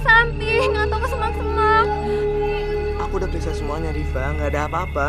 samping atau ke semak-semak. Aku udah periksa semuanya, Riva. Nggak ada apa-apa.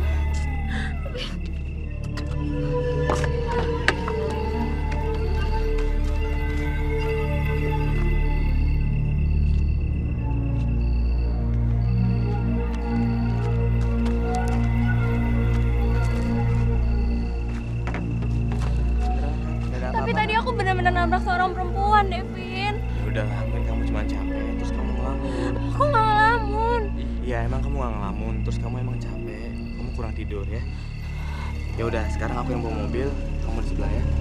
Tapi tadi aku benar-benar nabrak seorang perempuan, Devin. Udahlah, mungkin kamu cuma capek, terus kamu ngelamun. Aku nggak ngelamun. Iya, emang kamu nggak ngelamun, terus kamu emang capek, kamu kurang tidur ya. Ya udah, sekarang aku yang bawa mobil, kamu di sebelah ya.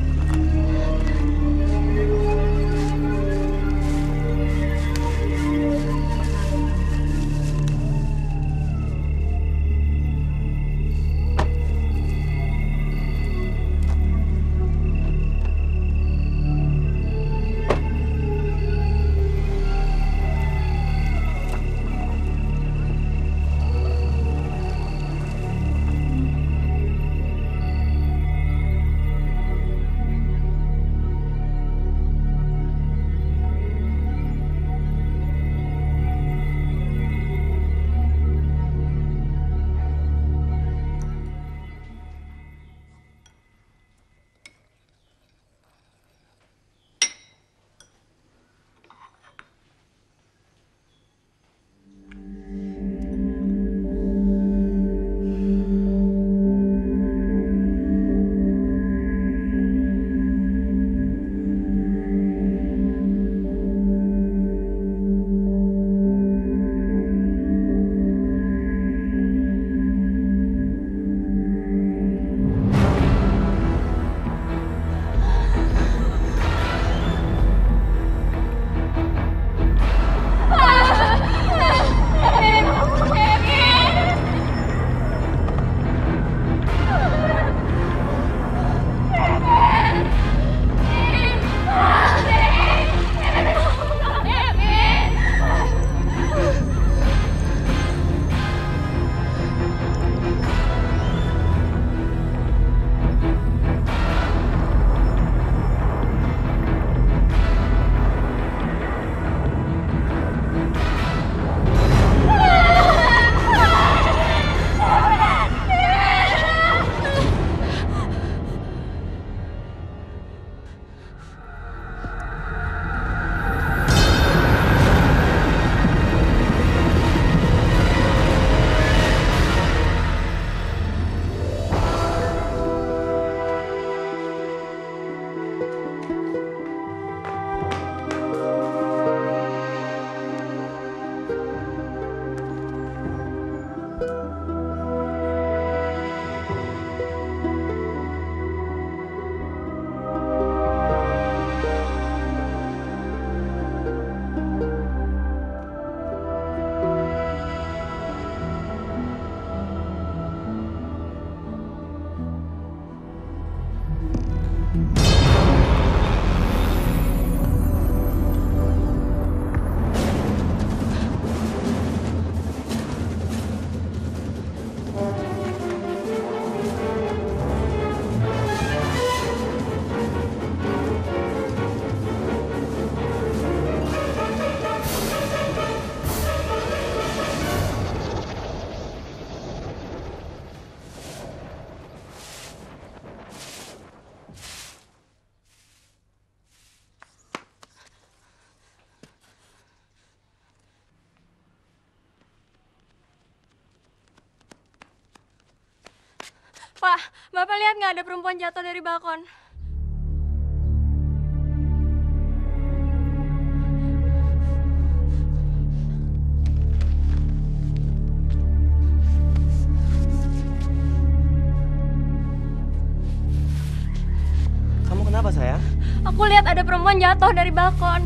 Pak, Bapak lihat nggak ada perempuan jatuh dari balkon? Kamu kenapa, sayang? Aku lihat ada perempuan jatuh dari balkon.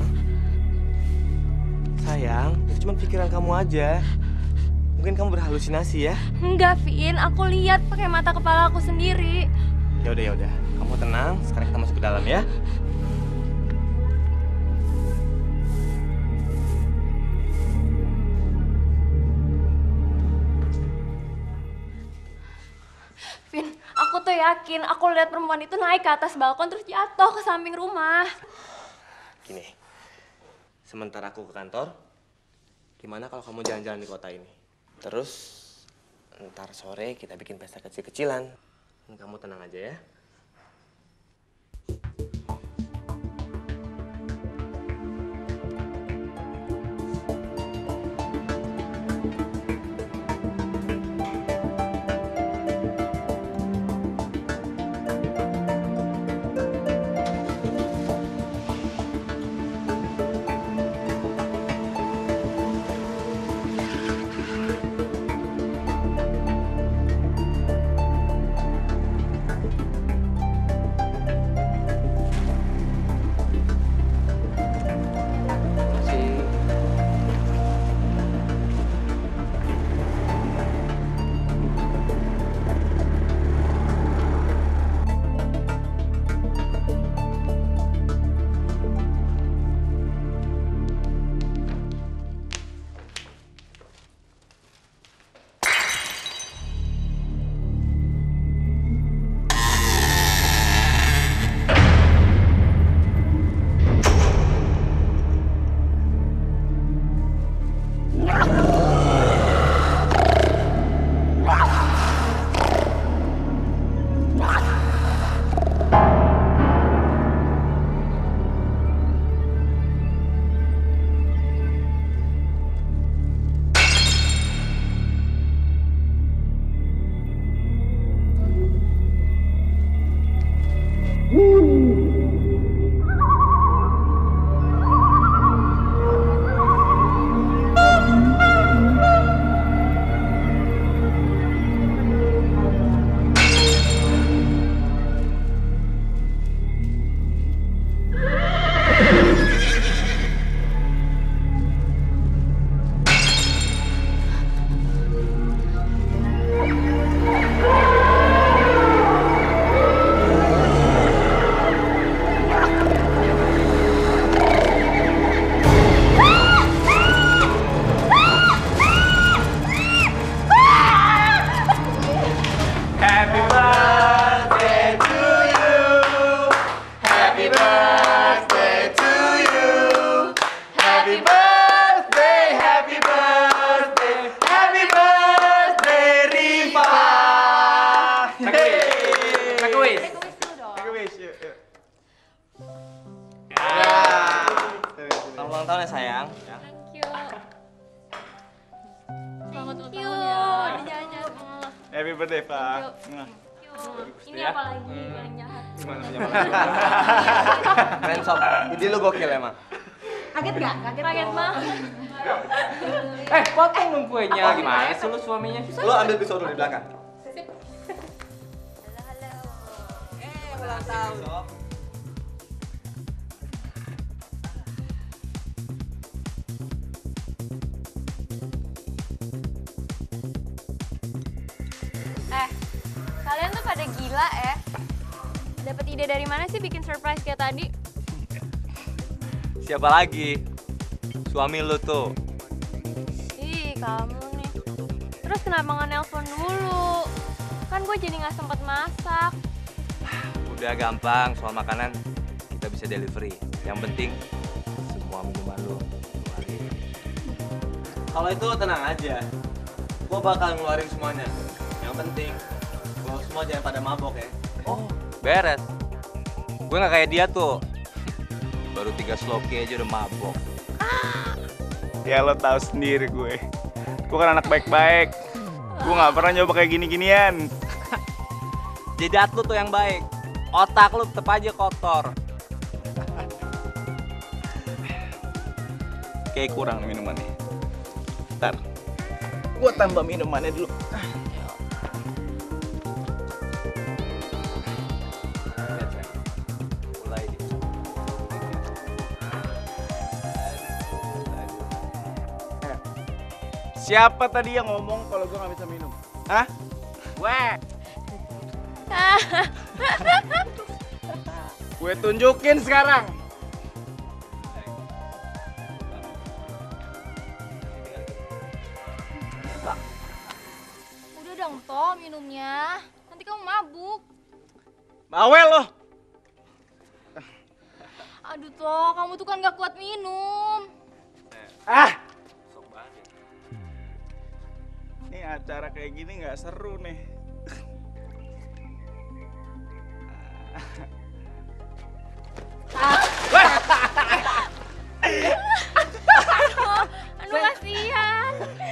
Sayang, itu cuma pikiran kamu aja. Mungkin kamu berhalusinasi ya? Enggak, Vin. Aku lihat pakai mata kepala aku sendiri. Ya udah. Kamu tenang. Sekarang kita masuk ke dalam ya. Vin, aku tuh yakin aku lihat perempuan itu naik ke atas balkon terus jatuh ke samping rumah. Gini, sementara aku ke kantor. Gimana kalau kamu jalan-jalan di kota ini? Terus ntar sore kita bikin pesta kecil-kecilan. Kamu tenang aja ya. Selamat ulang tahun ya sayang. Thank you. Selamat ulang tahun ya. Dijajan. Happy birthday, Pak. Ini apa lagi yang jahat? Keren sob, ide lu gokil emang. Kaget nggak? Kaget mah. Potong dong kuenya. Gimana sih lu suaminya? Lu ambil pisau dulu di belakang. Ulang tahun. Kalian tuh pada gila ya. Dapat ide dari mana sih bikin surprise kayak tadi? Siapa lagi? Suami lu tuh. Ih, kamu nih. Terus kenapa nggak nelpon dulu? Kan gue jadi nggak sempet masak. Udah gampang, soal makanan kita bisa delivery. Yang penting semua minuman lu keluarin. Kalau itu tenang aja. Gua bakal ngeluarin semuanya. Yang penting lo semua jangan pada mabok ya. Oh, beres. Gue nggak kayak dia tuh. Baru 3 sloki aja udah mabok. Ya lo tahu sendiri gue. Gue kan anak baik-baik. Gue nggak pernah nyoba kayak gini-ginian. Jidat lu tuh yang baik. Otak lu tetep aja kotor. Kayak kurang nih minumannya. Ntar, gue tambah minumannya dulu. Mulai deh. Siapa tadi yang ngomong kalau gue nggak bisa minum? Hah? Gue. Gue tunjukin sekarang. Udah dong, Toh, minumnya. Nanti kamu mabuk. Bawel lo. Aduh, Toh, kamu tuh kan gak kuat minum. Ah! Ini acara kayak gini nggak seru nih. Anu kasihan.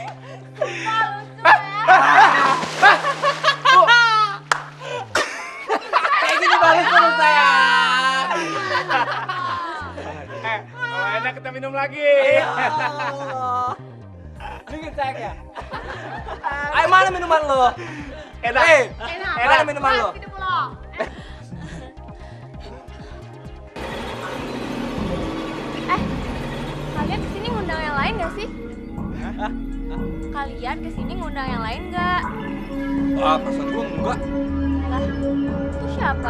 Kayak gini bagus terus saya. Kalau enak kita minum lagi. Bikin saya ya. Ayo mana minuman lo? Enak. Mana minuman lo? Kalian kesini ngundang yang lain gak sih? Kalian kesini ngundang yang lain gak? Ah, perasaan gua enggak. Lah, itu siapa?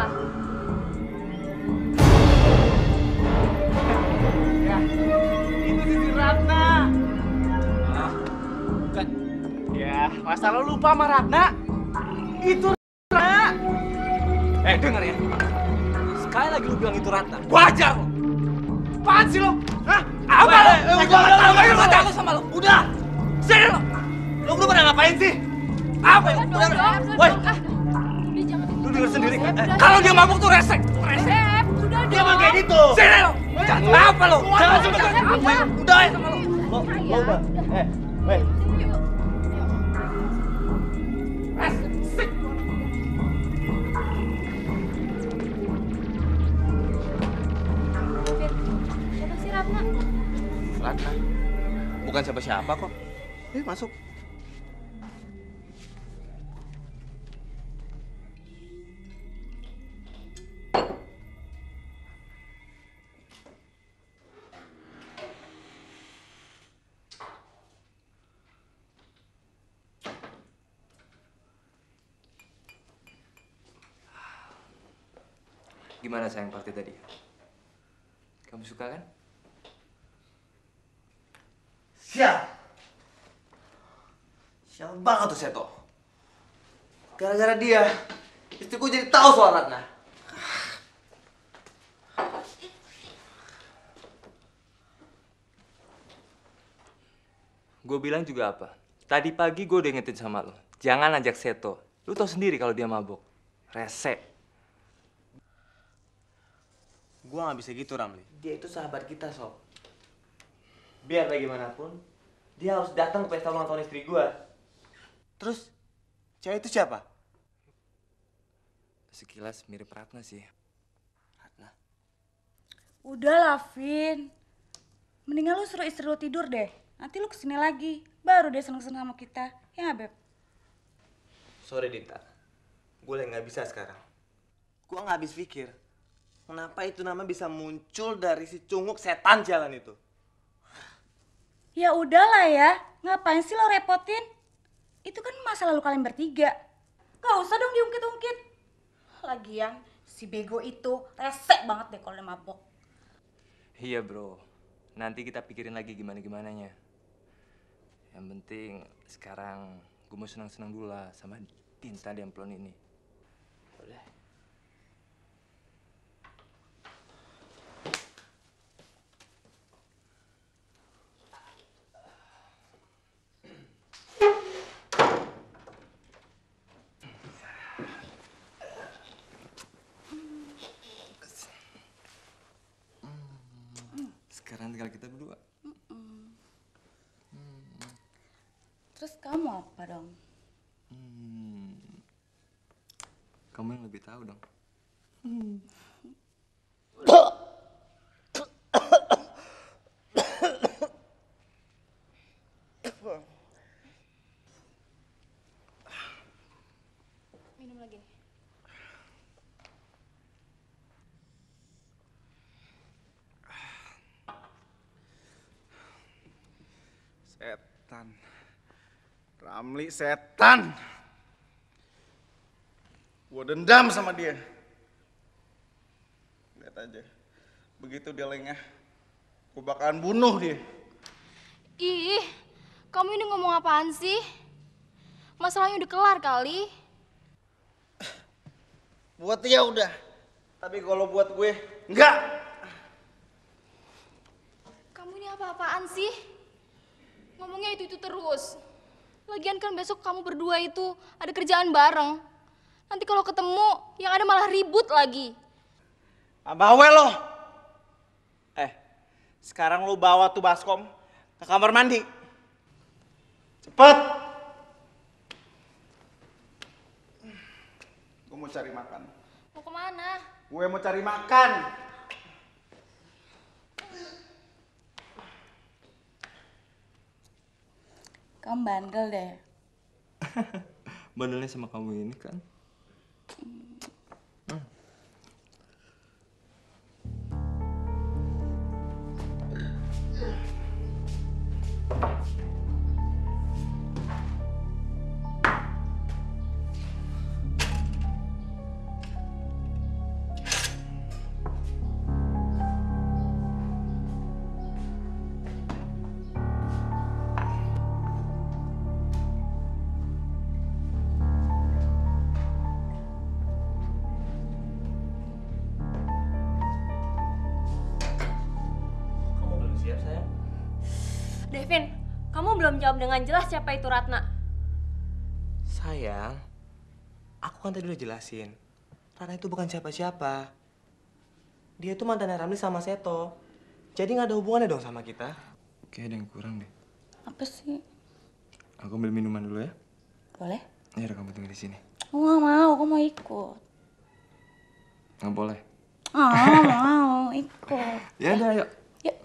Ya, itu Siti Ratna. Ah, bukan. Ya, masa lo lupa sama Ratna? Itu Ratna. Dengar ya. Sekali lagi lu bilang itu Ratna, wajar lo. Apaan sih lo? Hah? Apa lo? Gue gak takut sama lo. Udah. Sini lo. Lo berdua pada ngapain sih? Apa ya? Udah dong, Woi, Udah jangan lu denger sendiri kan? Udah, Kalau dia mabuk tuh resek. Resek. Beb, udah Dia dong. emang kayak gitu. Sini lo. Jangan apa lo? Jangan Beb, jangan. udah. Udah ya sama lo. Lo udah. Weh. Siapa sih Ratna? Ratna. Bukan siapa-siapa kok. Masuk. Gimana sayang party tadi? Kamu suka kan? Sial. Sial banget tuh Seto. Gara-gara dia, istriku jadi tahu soal Ratna. Gue bilang juga apa? Tadi pagi gue udah ingetin sama lo. Jangan ajak Seto. Lu tau sendiri kalau dia mabuk. Rese. Gua nggak bisa gitu, Ramli. Dia itu sahabat kita, Sob. Biar bagaimanapun, dia harus datang ke pesta ulang tahun istri gua. Terus, cewek itu siapa? Sekilas mirip Ratna sih. Ratna. Udah lah, Vin. Mendingan lu suruh istri lu tidur deh. Nanti lu kesini lagi. Baru dia seneng-seneng sama kita. Ya nggak, Beb? Sorry, Dita. Gue lagi nggak bisa sekarang. Gua nggak habis pikir. Kenapa itu nama bisa muncul dari si cunguk setan jalan itu? Ya udahlah ya. Ngapain sih lo repotin? Itu kan masa lalu kalian bertiga. Gak usah dong diungkit-ungkit. Lagian si bego itu resek banget deh kalau dia mabok. Iya bro. Nanti kita pikirin lagi gimana-gimananya. Yang penting sekarang gue mau senang-senang dulu lah sama Dinta Demplon ini. Boleh. Sekarang tinggal kita berdua. Terus kamu apa dong? Kamu yang lebih tahu dong. Minum lagi nih. Setan. Ramli setan. Gua dendam sama dia. Lihat aja. Begitu dia lengah, gua bakalan bunuh dia. Ih, kamu ini ngomong apaan sih? Masalahnya udah kelar kali. Buat dia udah. Tapi kalau buat gue, enggak. Kamu ini apa-apaan sih? Ngomongnya itu terus. Lagian kan besok kamu berdua itu ada kerjaan bareng. Nanti kalau ketemu, yang ada malah ribut lagi. Bawel lo. Sekarang lo bawa tuh baskom ke kamar mandi. Cepet. Gue mau cari makan. Mau kemana? Gue mau cari makan. Kamu bandel deh. Bandelnya sama kamu ini kan. Kamu belum siap, sayang? Devin, kamu belum jawab dengan jelas siapa itu Ratna. Sayang, aku kan tadi udah jelasin. Ratna itu bukan siapa-siapa. Dia itu mantannya Ramli sama Seto. Jadi nggak ada hubungannya dong sama kita. Kayak ada yang kurang deh. Apa sih? Aku ambil minuman dulu ya. Boleh? Ya udah, kamu tunggu di sini. Aku gak mau, aku mau ikut. Nggak boleh. Mau ikut. Ya udah, ayo. Yuk.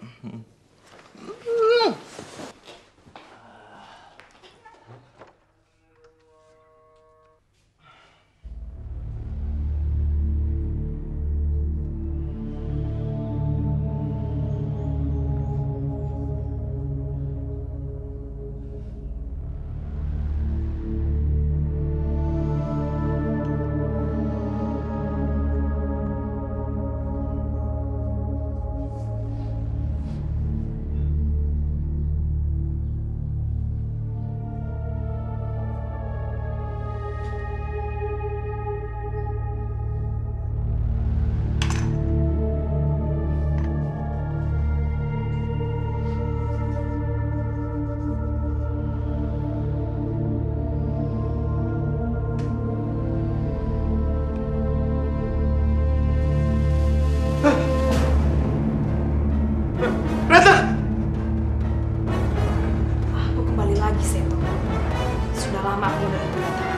Aku kembali lagi, Seto. Sudah lama aku menunggu kedatangan.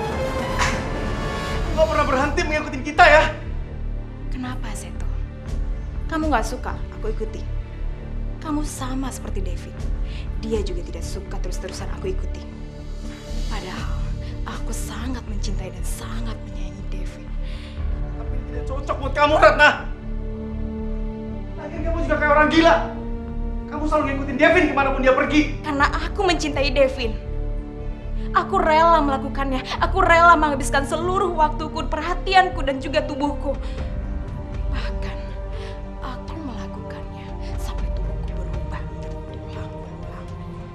Lo pernah berhenti mengikuti kita ya? Kenapa, Seto? Kamu gak suka aku ikuti? Kamu sama seperti David. Dia juga tidak suka terus-terusan aku ikuti. Padahal aku sangat mencintai dan sangat menyayangi David. Tapi tidak cocok buat kamu, Ratna. Lagian kamu juga kayak orang gila. Kamu selalu ngikutin Devin kemanapun dia pergi. Karena aku mencintai Devin. Aku rela melakukannya. Aku rela menghabiskan seluruh waktuku, perhatianku, dan juga tubuhku. Bahkan, aku melakukannya sampai tubuhku berubah berulang-ulang.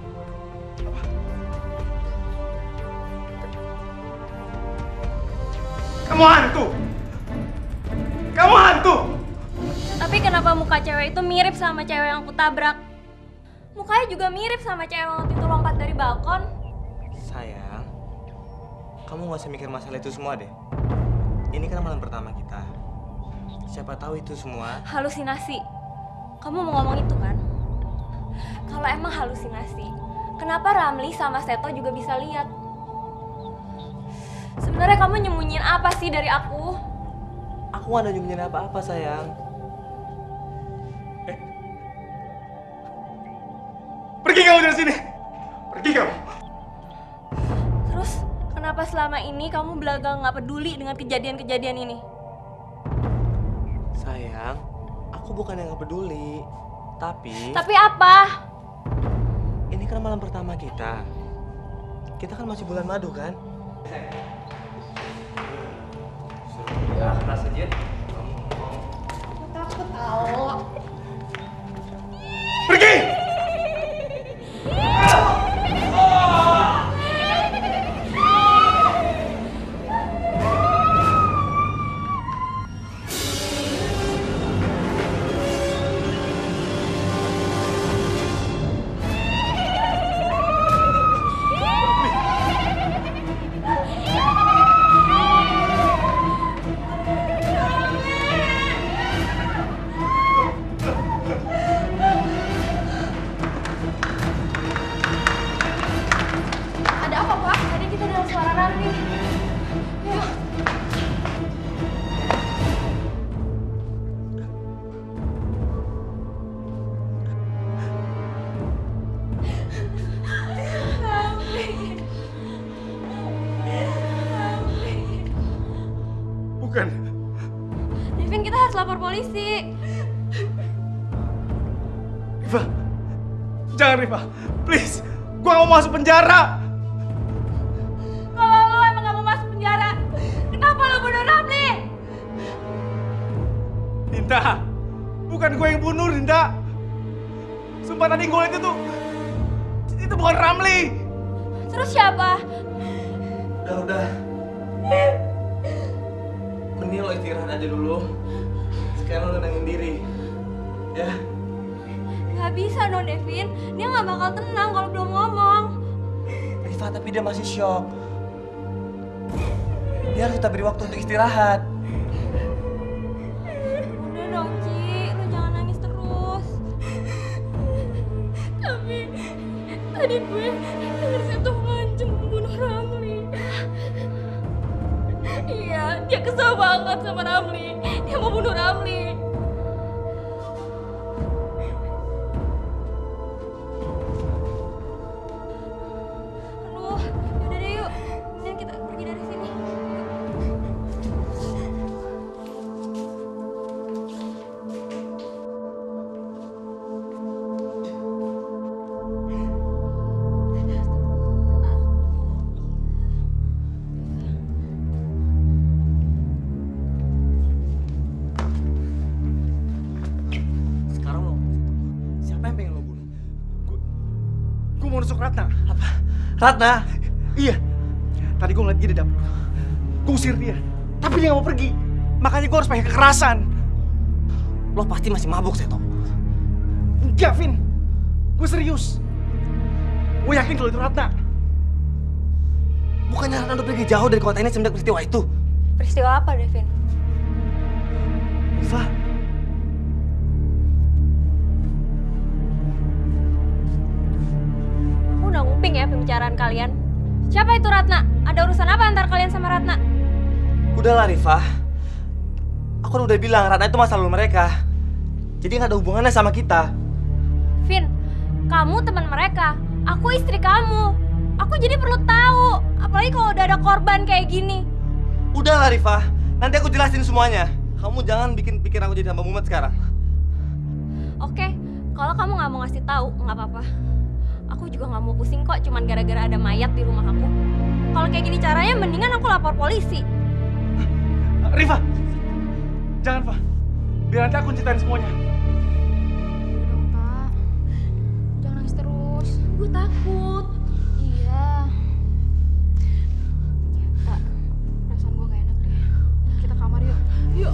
Kamu hantu. Kamu hantu. Tapi kenapa muka cewek itu mirip sama cewek yang aku tabrak? Mukanya juga mirip sama cewek yang waktu itu lompat dari balkon. Sayang, kamu nggak usah mikir masalah itu semua deh. Ini kan malam pertama kita. Siapa tahu itu semua. Halusinasi. Kamu mau ngomong itu kan? Kalau emang halusinasi, kenapa Ramli sama Seto juga bisa lihat? Sebenarnya kamu nyembunyiin apa sih dari aku? Aku nggak ada nyembunyiin apa-apa, sayang. Pergi kamu dari sini. Pergi kamu. Terus kenapa selama ini kamu belagang nggak peduli dengan kejadian-kejadian ini? Sayang, aku bukan yang nggak peduli. Tapi Tapi apa? ini kan malam pertama kita. Kita kan masih bulan madu kan? Ya, rasa Jet. Takut tahu. Pergi. lapor polisi. Riva, jangan Riva, please. Gue gak mau masuk penjara. Kalau lo emang gak mau masuk penjara, kenapa lo bunuh Ramli? Dinda, bukan gue yang bunuh, Dinda. Sumpah tadi gue liat itu bukan Ramli. Terus siapa? Udah. Mending lo istirahat aja dulu. Sekarang lo tenangin diri. Ya. Gak bisa dong, Devin. Dia gak bakal tenang kalau belum ngomong. Riva, tapi dia masih shock. Dia harus kita beri waktu untuk istirahat. Udah dong, Ci. Lu jangan nangis terus. Tapi tadi gue denger Seto ngancem membunuh Ramli. Iya, dia kesel banget sama Ramli. Dia mau bunuh Ramli. Aduh, yaudah deh yuk. Mending kita pergi dari sini. Sekarang lo, siapa yang pengen lo bunuh? Gue mau nusuk Ratna. Apa? Ratna? Iya, tadi gue ngeliat dia di dapur. Gue usir dia, tapi dia gak mau pergi. Makanya gue harus pakai kekerasan. Lo pasti masih mabuk, Seto. Enggak, Vin. Gue serius. Gue yakin kalau itu Ratna. Bukannya Ratna udah pergi jauh dari kota ini semenjak peristiwa itu? Peristiwa apa, Devin? Riva, Aku udah nguping ya pembicaraan kalian. Siapa itu Ratna? Ada urusan apa antar kalian sama Ratna? udahlah Riva. Aku kan udah bilang Ratna itu masa lalu mereka. Jadi nggak ada hubungannya sama kita. Vin, kamu teman mereka. Aku istri kamu. Aku jadi perlu tahu. Apalagi kalau udah ada korban kayak gini. Udahlah Riva, nanti aku jelasin semuanya. Kamu jangan bikin pikir aku jadi tambah mumet sekarang. Oke, kalau kamu nggak mau ngasih tahu, nggak apa-apa. Aku juga nggak mau pusing kok, cuman gara-gara ada mayat di rumah aku. Kalau kayak gini caranya, mendingan aku lapor polisi. Riva, jangan, Pak. Biar nanti aku ceritain semuanya. Udah dong, Kak. Jangan nangis terus. Gue takut. Iya. Kak, perasaan gue gak enak deh. Kita kamar yuk. Yuk.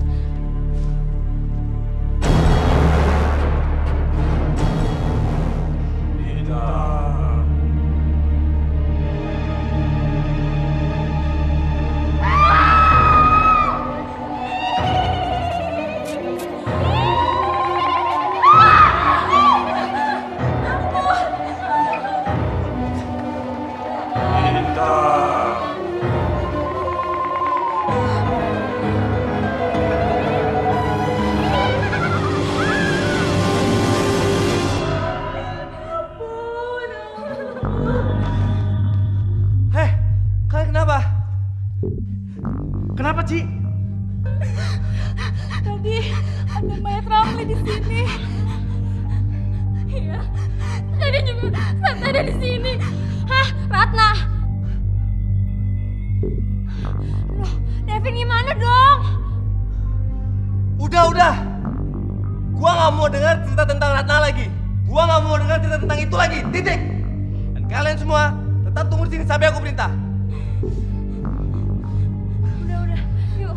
Heh, kalian kenapa? Kenapa, Ci? Tadi ada mayat Ramli di sini. Iya. Tadi juga Santa ada di sini. Hah, Ratna? Loh, Devin gimana dong? Udah. Gua nggak mau dengar cerita tentang Ratna lagi. Gua nggak mau dengar cerita tentang itu lagi. Titik. Dan kalian semua tetap tunggu di sini sampai aku perintah. Udah, yuk.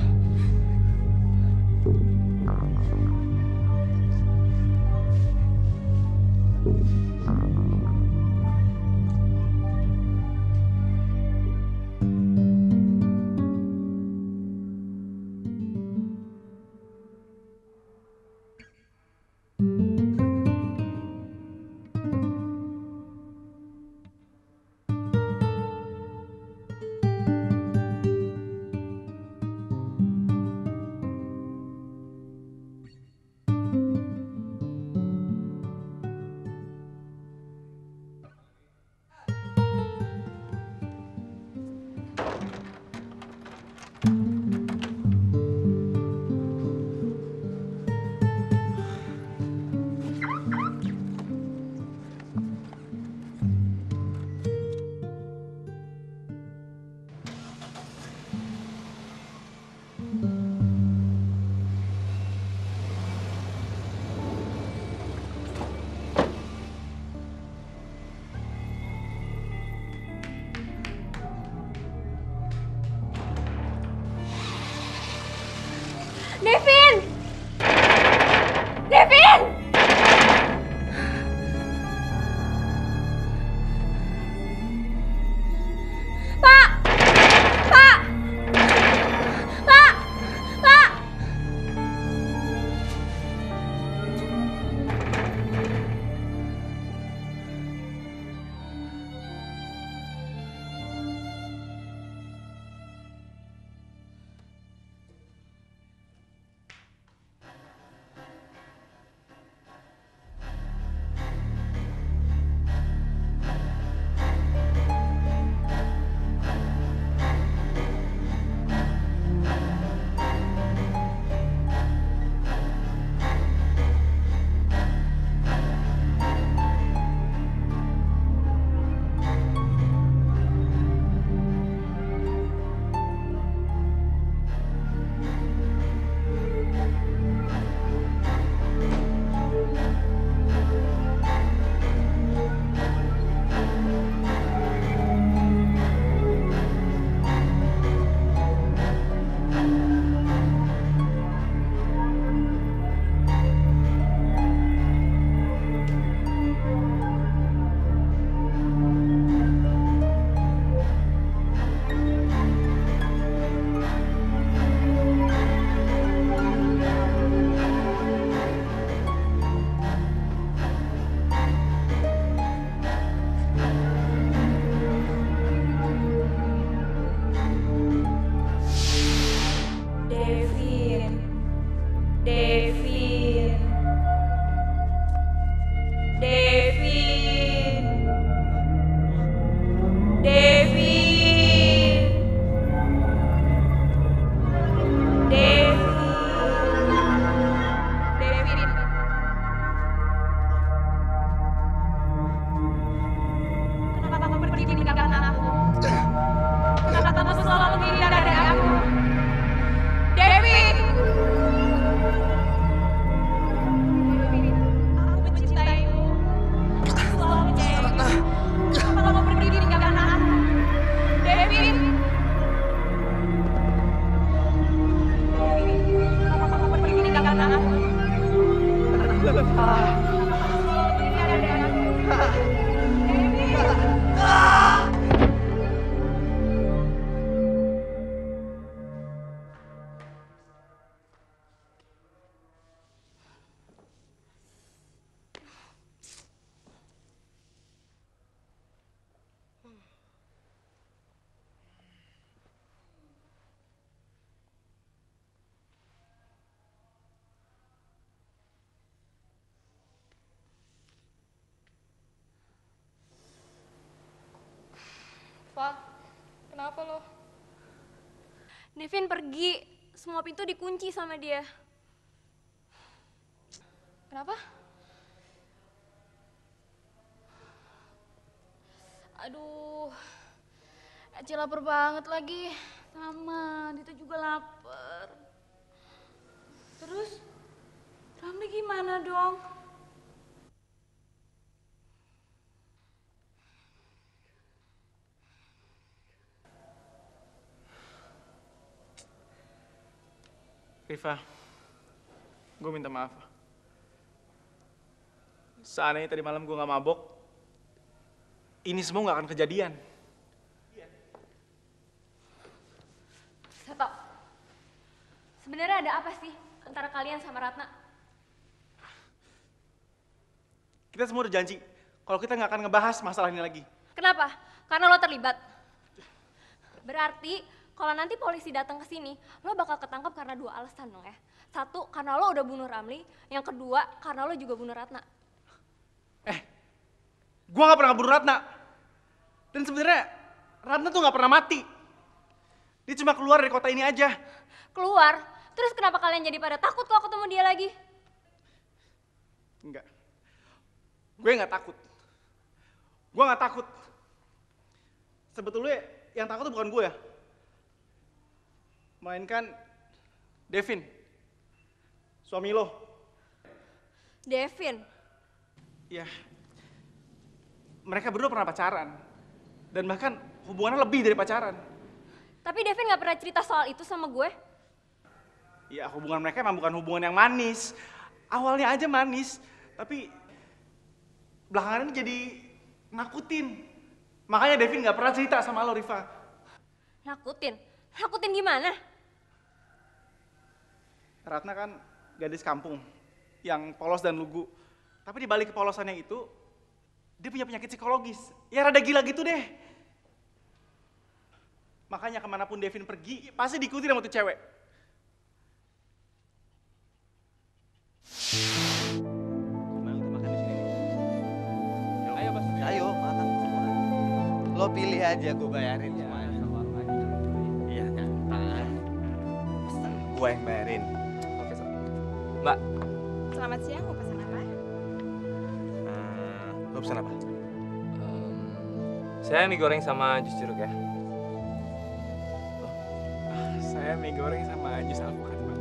Pak, kenapa lo? Devin pergi, semua pintu dikunci sama dia. Kenapa? Aduh, Eci lapar banget lagi. Sama, Dita juga lapar. Terus, Ramli gimana dong? Rifa, gue minta maaf. Seandainya tadi malam gue gak mabok, ini semua gak akan kejadian. Seto, sebenarnya ada apa sih antara kalian sama Ratna? Kita semua udah janji kalau kita gak akan ngebahas masalah ini lagi. Kenapa? Karena lo terlibat. Berarti kalau nanti polisi datang ke sini, lo bakal ketangkap karena 2 alasan dong ya. 1, karena lo udah bunuh Ramli. Yang kedua, karena lo juga bunuh Ratna. Gue gak pernah ngebunuh Ratna. Dan sebenarnya Ratna tuh gak pernah mati. Dia cuma keluar dari kota ini aja. Keluar? Terus kenapa kalian jadi pada takut kalau ketemu dia lagi? Enggak. Gue gak takut. Gue gak takut. Sebetulnya yang takut tuh bukan gue ya. Melainkan Devin. Suami lo. Devin? Ya. Mereka berdua pernah pacaran. Dan bahkan hubungannya lebih dari pacaran. Tapi Devin gak pernah cerita soal itu sama gue. Ya hubungan mereka emang bukan hubungan yang manis. Awalnya aja manis. Tapi belakangan ini jadi nakutin. Makanya Devin gak pernah cerita sama lo, Rifa. Nakutin? Nakutin gimana? Ratna kan gadis kampung yang polos dan lugu. Tapi di balik kepolosannya itu, dia punya penyakit psikologis. Ya rada gila gitu deh. Makanya kemanapun Devin pergi, pasti diikuti sama tuh cewek. Ayo, Mas. Ayo, makan semua. Lo pilih aja, gue bayarin semuanya. Iya, nyantai. Gue yang bayarin. Oke, Sob. Mbak, Selamat siang, mau pesan apa? Lo pesan apa? saya mie goreng sama jus jeruk ya. Saya mie goreng sama jus alpukat, Pak.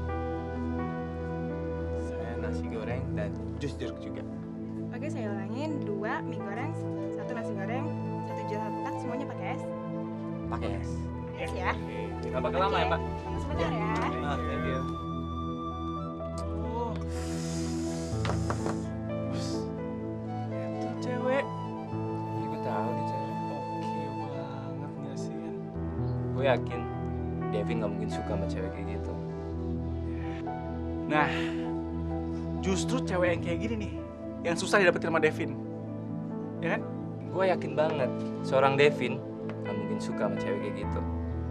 Saya nasi goreng dan jus jeruk juga. Oke, saya ulangin 2 mie goreng, 1 nasi goreng, 1 jus alpukat, semuanya pakai es. Pakai es. Es ya. Nggak pakai lama ya, Mbak? Tunggu sebentar ya. Thank you. Itu cewek. Iya, gue tahu nih cewek. Oke banget nggak sih kan? Gue yakin Devin nggak mungkin suka sama cewek kayak gitu. Nah, justru cewek yang kayak gini nih, yang susah didapetin sama Devin. Ya kan? Gue yakin banget seorang Devin nggak mungkin suka sama cewek kayak gitu.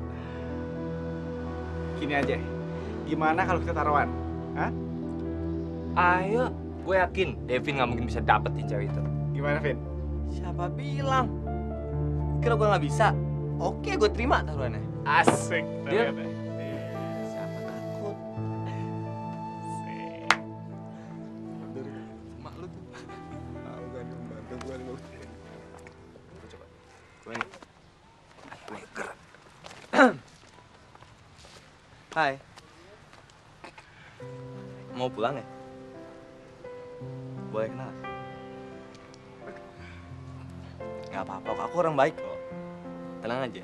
Gini aja, gimana kalau kita taruhan? Hah? Ayo, gue yakin Devin nggak mungkin bisa dapetin cewek itu. Gimana, Vin? Siapa bilang? Kira gue nggak bisa? Oke, gue terima taruhannya. Asik. Dia- Siapa takut? Mak lu tuh. Tahu gak nih membantu gue nih. Coba, gue nih. Gue gerak. Hai. Mau pulang ya? Boleh kenal? Gak apa-apa, kok. Aku orang baik kok. Tenang aja.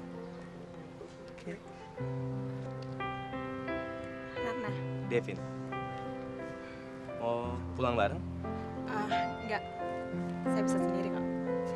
Ratna, Devin. pulang bareng? Enggak. Saya bisa sendiri kok.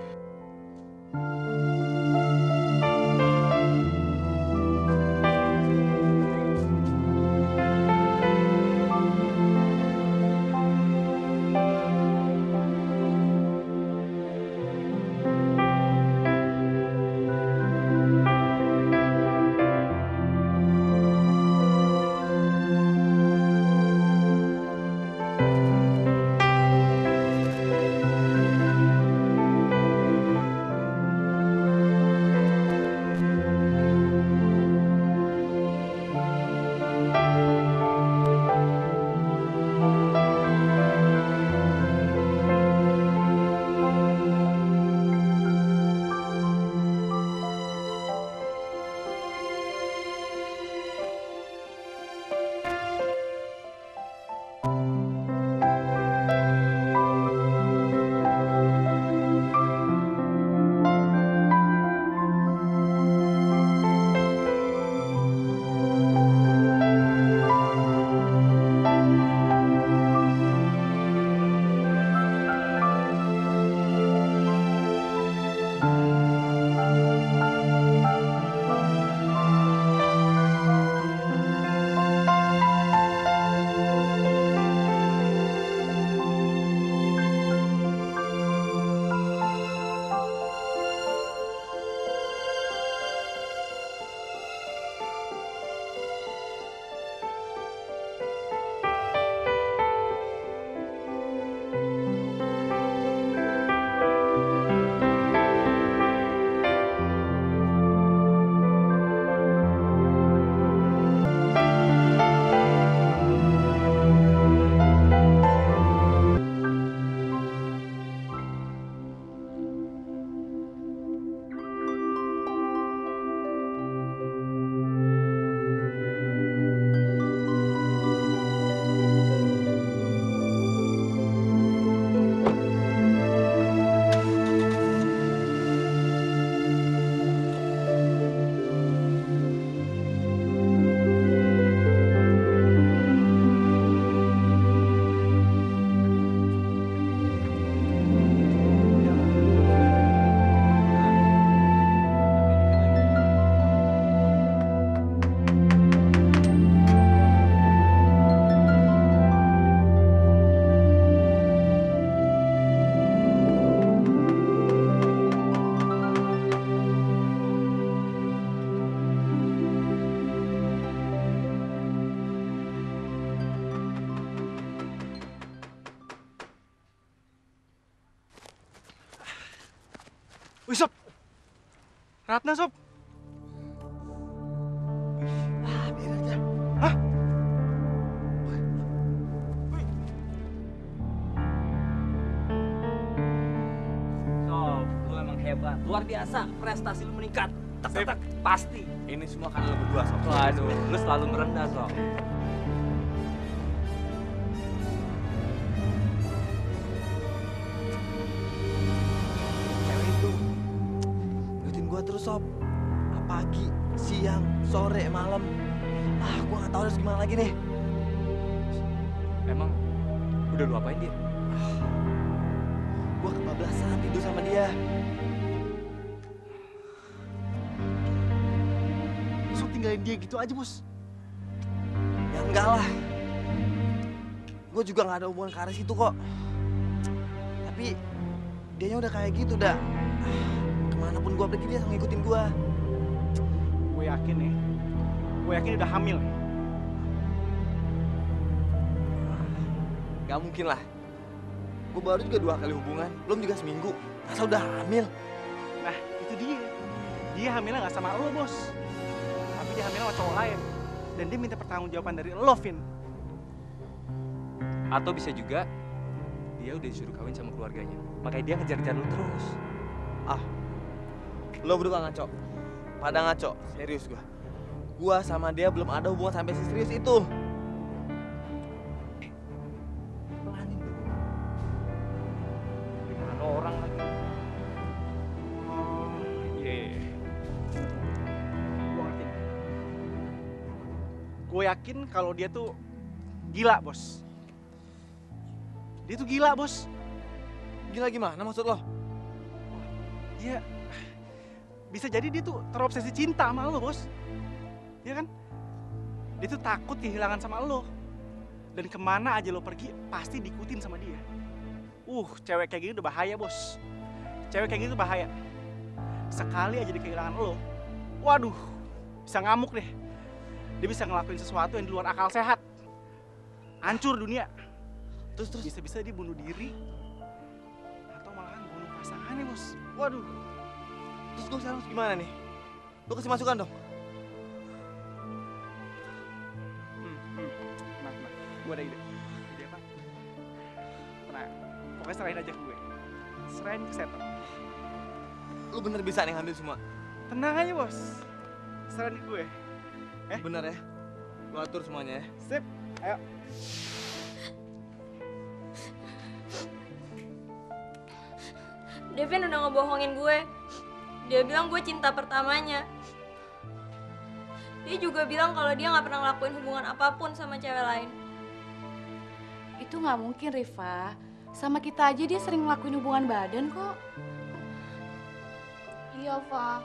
Wih, Sob. Ratna, Sob. Biar aja. Hah? Sob, lu emang hebat. Luar biasa, prestasi lu meningkat. Tak, pasti. Ini semua karena lo berdua, Sob. Waduh, lu selalu merendah, Sob. Cewek itu ngikutin gua terus, Sob. Pagi, siang, sore, malam. Gua nggak tahu harus gimana lagi nih. Emang udah lu apain dia? Gua kebablasan tidur sama dia. Sob tinggalin dia gitu aja, Bos. Ya enggak lah. Gue juga nggak ada hubungan karis itu kok. Tapi dianya udah kayak gitu dah. Kemanapun gue pergi dia selalu ngikutin gue. Gue yakin nih. Gue yakin udah hamil nih. Gak mungkin lah. Gue baru juga 2 kali hubungan, belum juga seminggu. Masa udah hamil? Nah, itu dia. Dia hamilnya nggak sama lo, Bos. Tapi dia hamilnya sama cowok lain. Dan dia minta pertanggungjawaban dari lo, Vin. Atau bisa juga dia udah disuruh kawin sama keluarganya. Makanya dia ngejar-ngejar lu terus. Lo berdua ngaco. Pada ngaco, serius gue. Gue sama dia belum ada hubungan sampai serius itu. Pelanin dong. Gimana orang lagi? Oh, iya. Gue ngerti. Gue yakin kalau dia tuh gila, Bos. Dia tuh gila, Bos. Gila gimana maksud lo? Iya. Bisa jadi dia tuh terobsesi cinta sama lo, Bos. Iya kan? Dia tuh takut kehilangan sama lo. Dan kemana aja lo pergi, pasti diikutin sama dia. Cewek kayak gini udah bahaya, Bos. Cewek kayak gini tuh bahaya. Sekali aja dia kehilangan lo, waduh, bisa ngamuk deh. Dia bisa ngelakuin sesuatu yang di luar akal sehat. Hancur dunia. Terus bisa-bisa dia bunuh diri. Atau malahan bunuh pasangannya, Bos. Waduh. Terus gue sekarang harus gimana nih? Lo kasih masukan dong. Nah, gue ada ide. Ide apa? Nah, pokoknya serahin aja ke gue. Serahin ke Seto. Lo bener bisa nih ngambil semua? Tenang aja, Bos. Serahin ke gue. Bener ya? Lo atur semuanya ya? Sip, ayo. Devin udah ngebohongin gue. Dia bilang gue cinta pertamanya. Dia juga bilang kalau dia nggak pernah ngelakuin hubungan apapun sama cewek lain. Itu nggak mungkin, Rifa. Sama kita aja dia sering ngelakuin hubungan badan kok. Iya, Fa.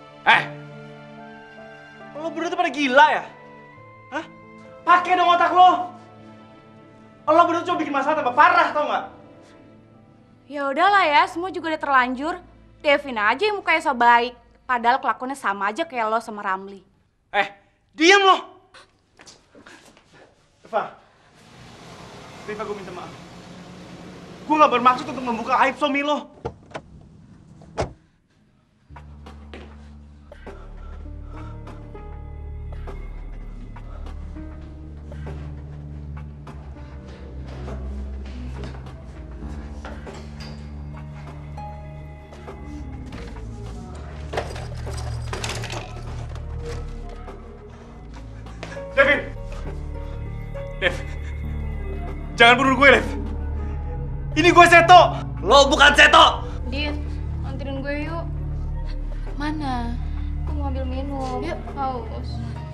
Lo berdua tuh pada gila ya? Hah? Pakai dong otak lo. Lo berdua cuma bikin masalah tambah parah, tau nggak? Ya udahlah ya, semua juga udah terlanjur. Devin aja yang mukanya so baik. Padahal kelakuannya sama aja kayak lo sama Ramli. Diam lo! Rifa, gue minta maaf. Gue gak bermaksud untuk membuka aib suami lo. Dev, jangan bunuh gue, Dev. Ini gue Seto. Lo bukan Seto. Din, anterin gue yuk. Mana? Aku mau ambil minum. Yuk. Haus.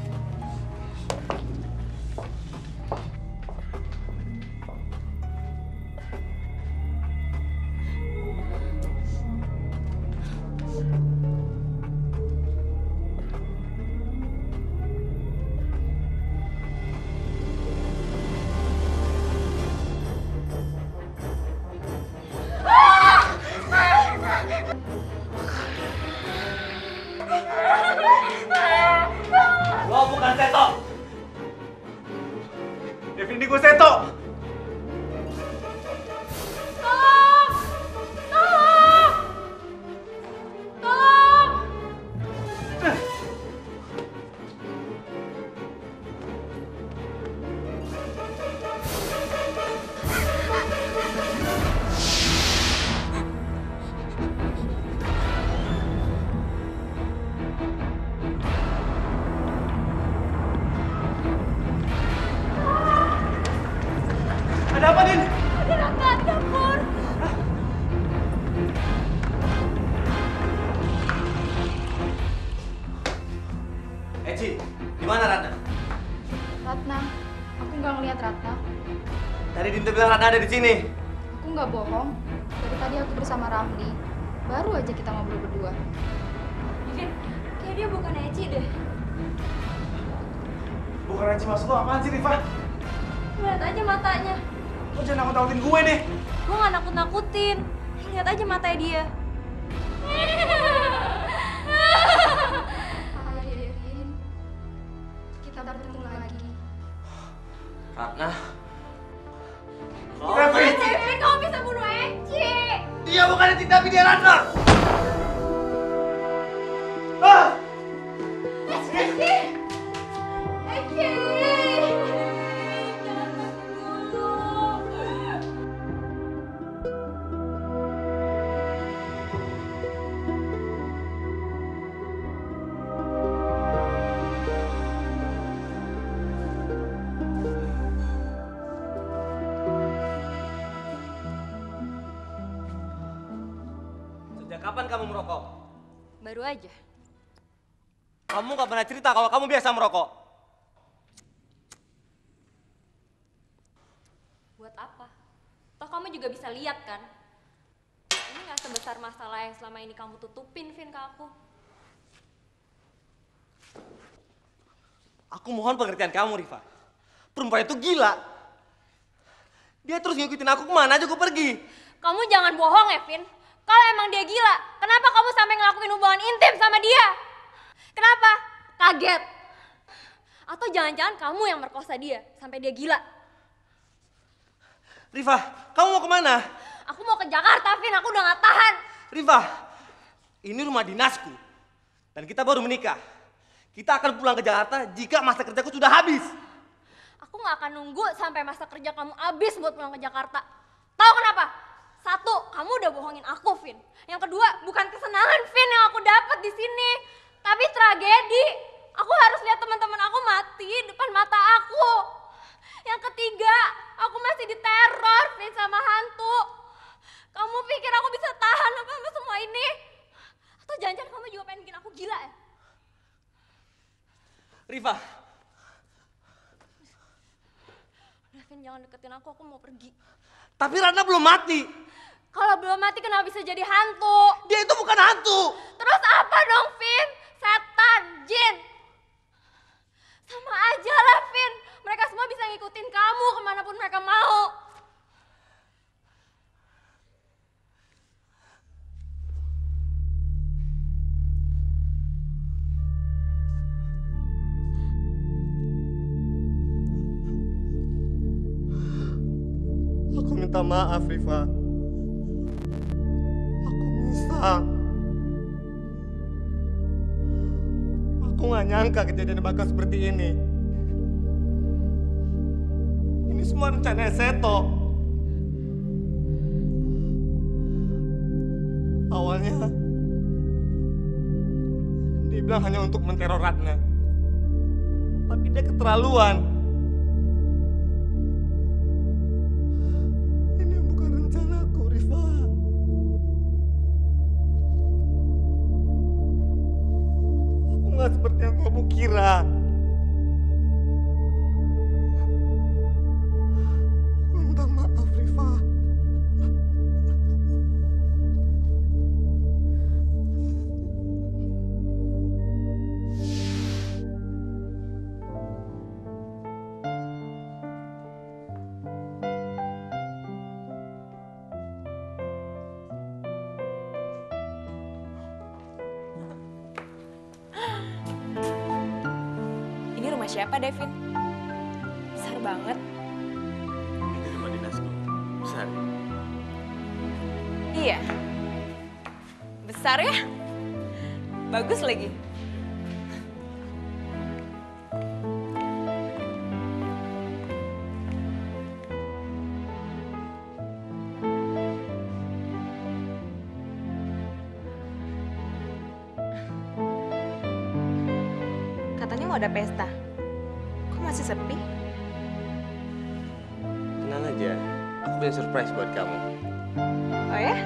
Lo bukan Seto. Dev, ini gue Seto. Ada apa, Din? Ada Raka dapur. Eci, di mana Ratna? Ratna, aku nggak ngeliat Ratna. Tadi Dinta bilang Ratna ada di sini. Aku nggak bohong. Dari tadi aku bersama Ramli. Baru aja kita ngobrol berdua. Devin, kayak dia bukan Eci deh. Bukan Eci, maksud lo apaan sih, Rifa? Lihat aja matanya. Lo jangan nakut-nakutin gue deh. Gue nggak nakut-nakutin. Lihat aja matanya dia. Hai, Devin. Kita bertemu lagi. Ratna. Devin! Devin, kamu bisa bunuh Eci. Dia bukan cinta, tapi dia Ratna. Eci. Eci. Jangan mati dulu. Sejak kapan kamu merokok? Baru aja. Kamu gak pernah cerita kalau kamu biasa merokok. Buat apa? Toh kamu kamu juga bisa lihat kan. Ini gak sebesar masalah yang selama ini kamu tutupin, Vin, ke aku. Aku mohon pengertian kamu, Riva. Perempuan itu gila. Dia terus ngikutin aku kemana aja aku pergi. Kamu jangan bohong ya, Vin. Kalau emang dia gila, kenapa kamu sampai ngelakuin hubungan intim sama dia? Kenapa? Kaget? Atau jangan-jangan kamu yang merkosa dia sampai dia gila? Riva, kamu mau kemana? Aku mau ke Jakarta, Vin. Aku udah gak tahan. Riva, ini rumah dinasku. Dan kita baru menikah. Kita akan pulang ke Jakarta jika masa kerjaku sudah habis. Aku gak akan nunggu sampai masa kerja kamu habis buat pulang ke Jakarta. Tahu kenapa? Satu, kamu udah bohongin aku, Vin. Yang kedua, bukan kesenangan, Vin, yang aku dapat di sini, tapi tragedi. Aku harus lihat teman-teman aku mati depan mata aku. Yang ketiga, aku masih diteror, Vin, sama hantu. Kamu pikir aku bisa tahan apa sama semua ini? Atau jangan-jangan kamu juga pengen bikin aku gila ya? Riva, Udah, Vin, jangan deketin aku mau pergi. tapi Ratna belum mati. Kalau belum mati kenapa bisa jadi hantu? Dia itu bukan hantu. Terus apa dong, Vin? Setan, jin. Sama aja lah, Vin. Mereka semua bisa ngikutin kamu kemanapun mereka mau. Aku minta maaf, Riva. Aku minta. Aku gak nyangka kejadian bakal seperti ini. Ini semua rencana Seto. Awalnya, dia bilang hanya untuk menteror Ratna. Tapi dia keterlaluan. Ini bukan rencanaku, Riva. Aku nggak seperti yang kamu kira. Aku minta maaf, Riva. Ini rumah siapa, Devin? Besar banget. Ini rumah dinasku. Besar. Iya. Besar ya? Bagus lagi. Katanya mau ada pesta. Kok masih sepi? Tenang aja. Aku punya surprise buat kamu. Oh ya?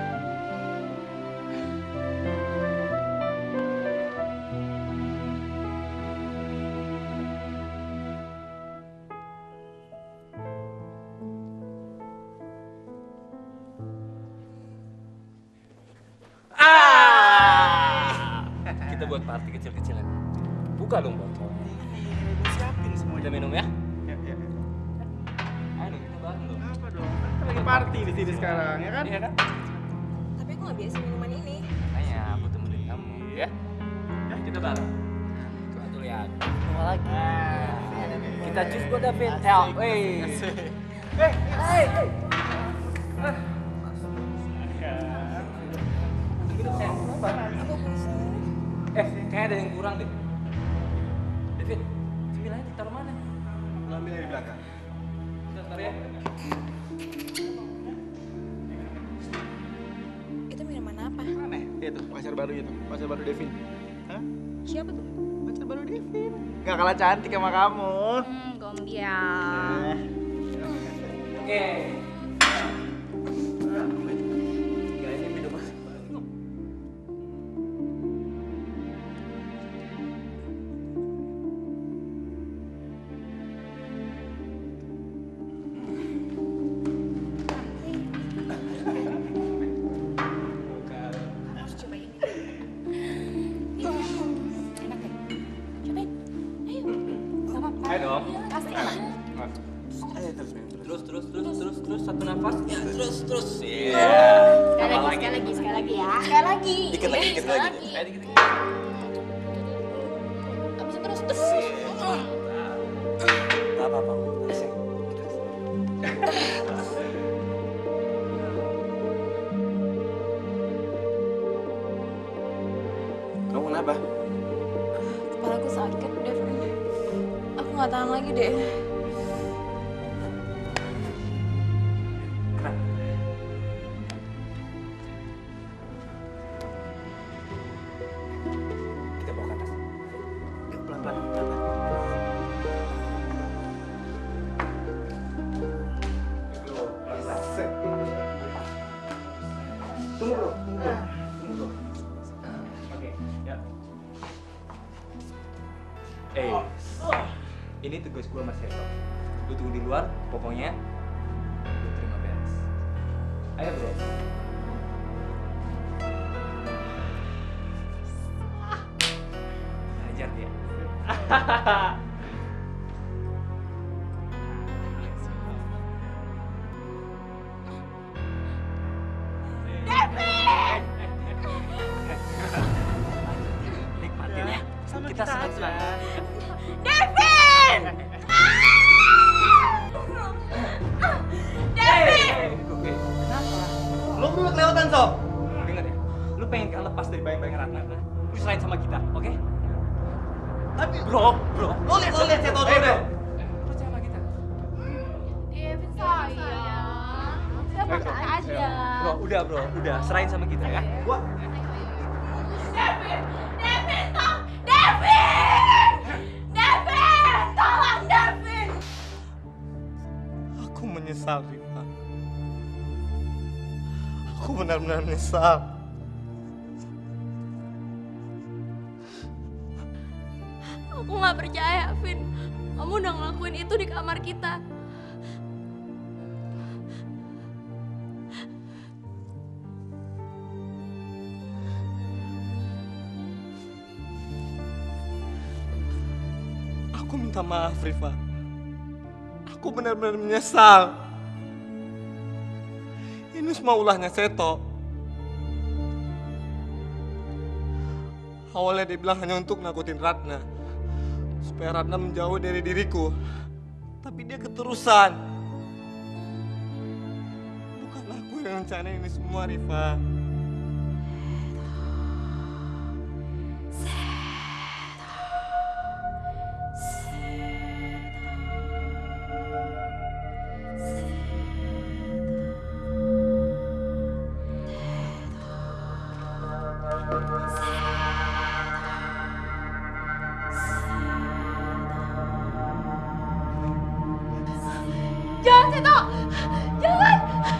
Kita buat party kecil-kecilan. Buka dong botol. Siapin semuanya. Kita minum ya? Ya, ya. Ayo dong, kita bareng dong. Apa dong? Kita lagi party di sini sekarang, ya kan? Iya kan? Tapi aku nggak biasa minuman ini. Makanya aku temenin kamu. Ya? Ya, kita bareng. Coba tuh lihat. Apa lagi? Kita cus buat David. Kayaknya ada yang kurang deh. David, cemilannya ditaruh mana? Ambil dari belakang. Bentar ya. Itu minuman apa? Mana? Itu pacar baru itu, pacar baru Devin. Hah? Siapa tuh? Pacar baru Devin. Gak kalah cantik sama kamu. Gombiang. Oke. Gak ini minum. satu nafas. Ya, terus. Sekali lagi ya. Sekali lagi. Dikit lagi. Dikit. Abis itu terus. Gak apa-apa. Kamu kenapa? Kepalaku sakit, Devin. Aku nggak tahan lagi deh. Kita bawa ke atas. Yuk, pelan-pelan. Tunggu bro. Oke, ya. Ini tugas gua Mas Seto. Lu tunggu di luar, pokoknya lu terima beres. Ayo bro. Ajar dia. Nikmatin ya. Kita senang-senang. Lo berdua kelewatan, Sob. Dengar ya, lu pengen kan lepas dari bayang-bayang Ratna, kan? Lu selain sama kita, oke? Tapi Bro. lo lihat Seto dulu deh. Percaya sama kita. Devin sayang. Saya percaya aja. Bro, udah, serahin sama kita ya. Gua Tolong, Devin! Aku menyesal, Rifa. Aku benar-benar menyesal. Aku nggak percaya, Vin. Kamu udah ngelakuin itu di kamar kita. Aku minta maaf, Rifa. Aku benar-benar menyesal. Ini semua ulahnya Seto. Awalnya dia bilang hanya untuk nakutin Ratna. Supaya Ratna menjauh dari diriku. Tapi dia keterusan. Bukan aku yang rencanain ini semua, Rifa. Jangan, Seto! Jangan!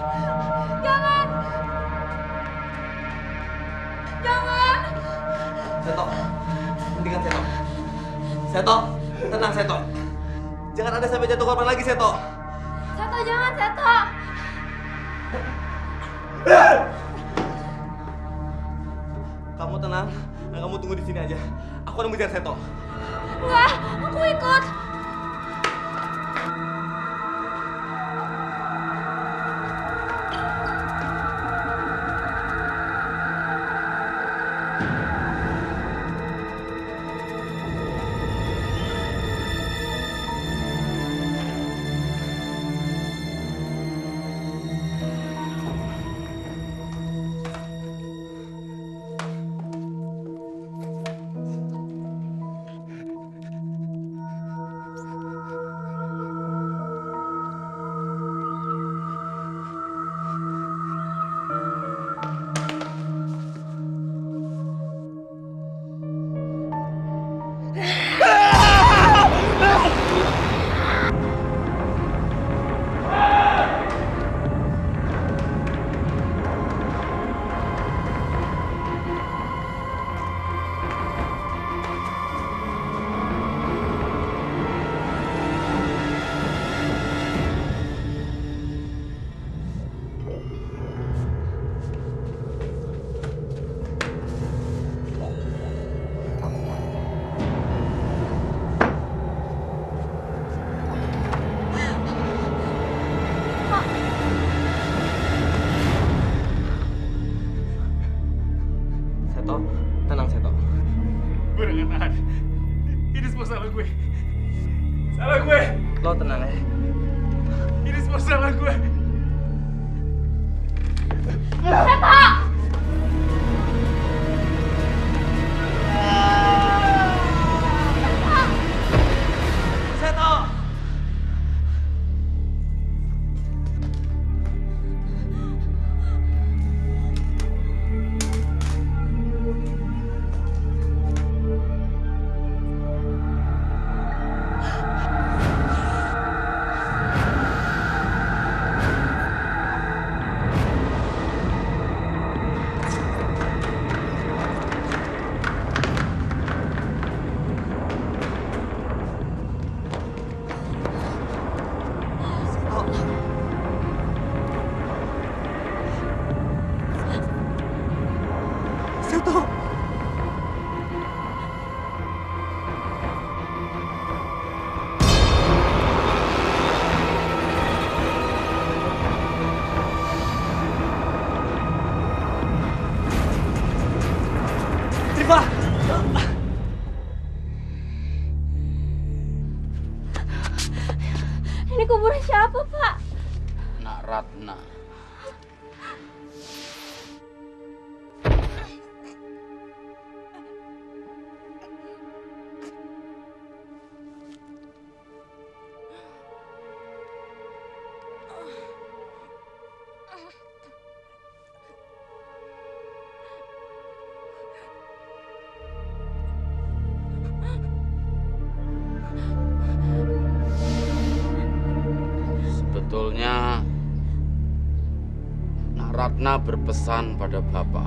Seto, hentikan Seto. Seto, tenang Seto. Jangan ada sampai jatuh korban lagi, Seto. Seto, jangan, Seto! Kamu tenang, dan kamu tunggu di sini aja. Aku akan mengejar Seto. Enggak, aku ikut. gue. Seto! Seto! Seto! Rifa! Ini kuburan siapa, Pak? Nak Ratna. Sebetulnya Nak Ratna berpesan pada Bapak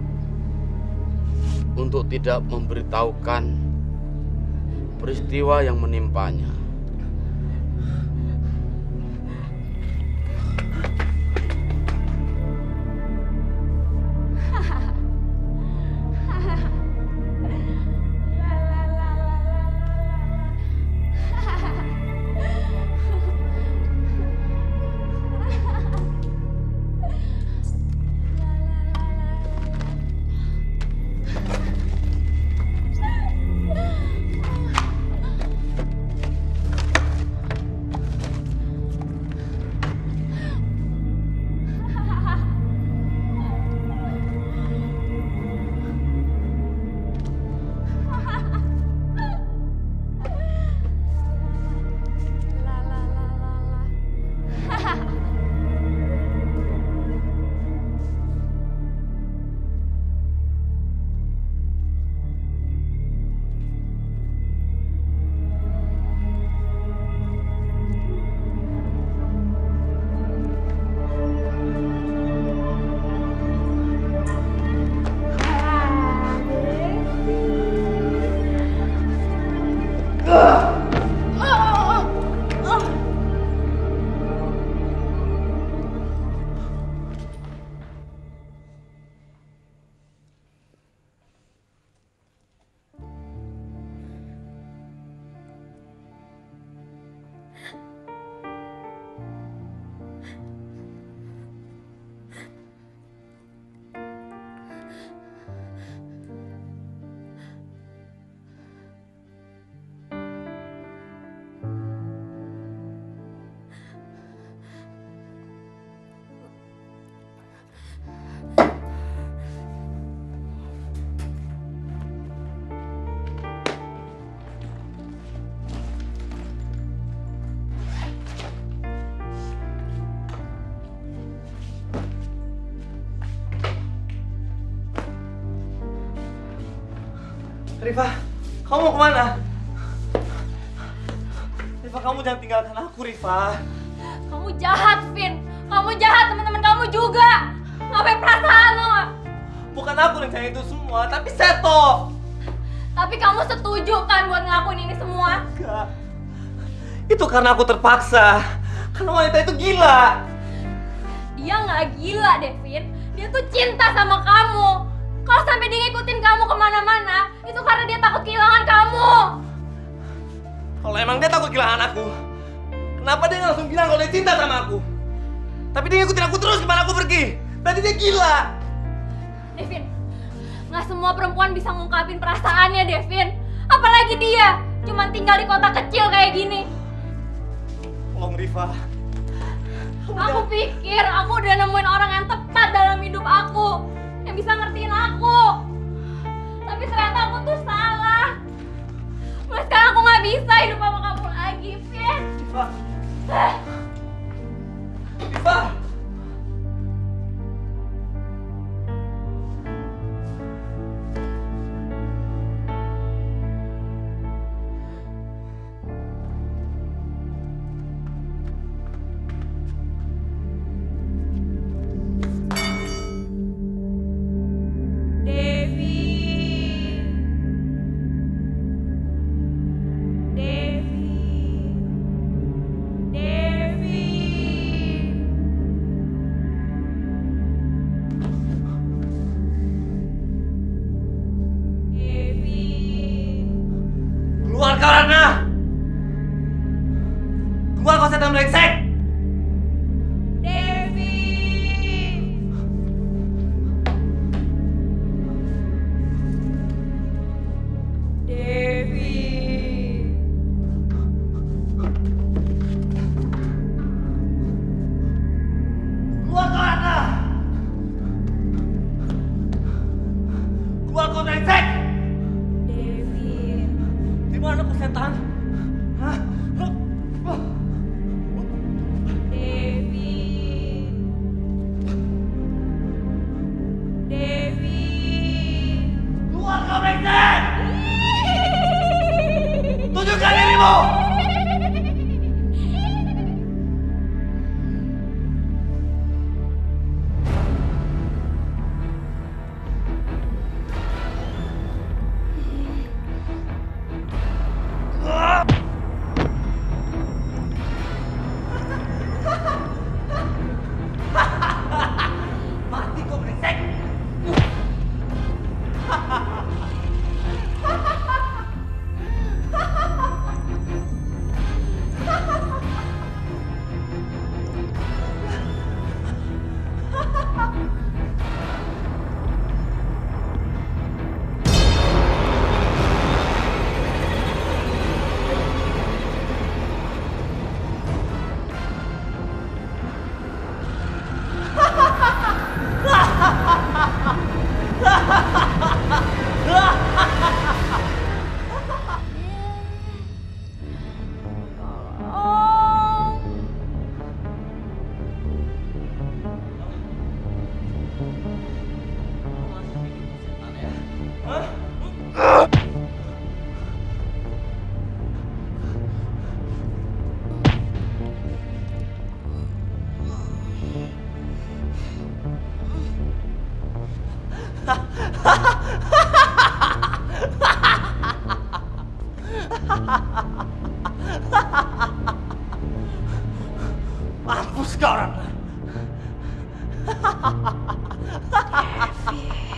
untuk tidak memberitahukan peristiwa yang menimpanya. Rifa, kamu mau kemana? Rifa, kamu jangan tinggalkan aku, Rifa. Kamu jahat, Vin. Kamu jahat, teman-teman kamu juga. Ngapain perasaan lo? Bukan aku rencana itu semua, tapi Seto. Tapi kamu setuju kan buat ngelakuin ini semua? Enggak. Itu karena aku terpaksa. Karena wanita itu gila. Dia nggak gila, Devin. Dia tuh cinta sama kamu. Kalau sampai dia ngikutin kamu kemana-mana, itu karena dia takut kehilangan kamu. Kalau emang dia takut kehilangan aku, kenapa dia nggak langsung bilang kalau dia cinta sama aku? Tapi dia ngikutin aku terus kemana aku pergi. Berarti dia gila. Devin, nggak semua perempuan bisa ngungkapin perasaannya, Devin. Apalagi dia, cuman tinggal di kota kecil kayak gini. Tolong Rifa. Aku pikir aku udah nemuin orang yang tepat dalam hidup aku, yang bisa ngertiin aku. Tapi ternyata aku tuh salah. Mulai sekarang aku nggak bisa hidup sama kamu lagi, Vin. Diva. Diva. Keluar kau, Ratna! Keluar kau setan brengsek! Keluar kau, Ratna! Keluar kau brengsek! Di mana kau setan? Hah? Keluar kau brengsek! Tunjukkan dirimu! Mati kau brengsek! Mampus kau, Ratna! Devi.